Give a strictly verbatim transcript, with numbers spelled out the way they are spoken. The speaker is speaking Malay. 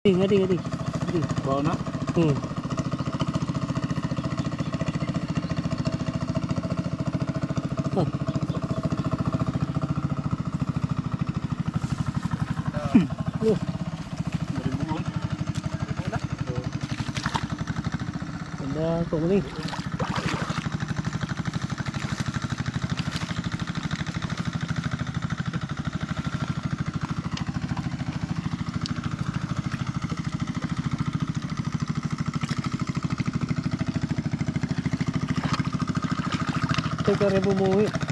Ngadi ngadi. Ngadi. Bawa na? Hmm. Oh. Oh. Beribuan. Ada kok ni. Tiga ribu muit.